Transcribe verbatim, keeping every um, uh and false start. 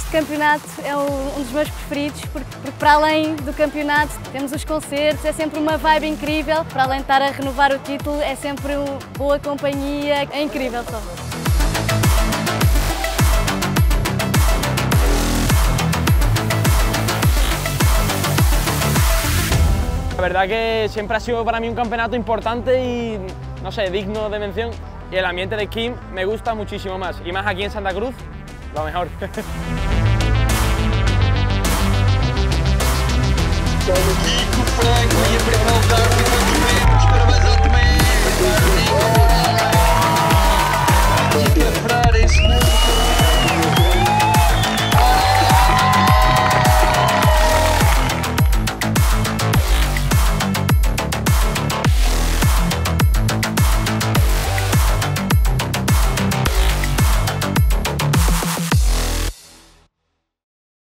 Este campeonato é um dos meus preferidos porque, porque para além do campeonato temos os concertos, é sempre uma vibe incrível, para além de estar a renovar o título é sempre uma boa companhia, é incrível só. La verdad que siempre ha sido para mí un campeonato importante y, no sé, digno de mención. Y el ambiente de esquí me gusta muchísimo más. Y más aquí en Santa Cruz, lo mejor. Para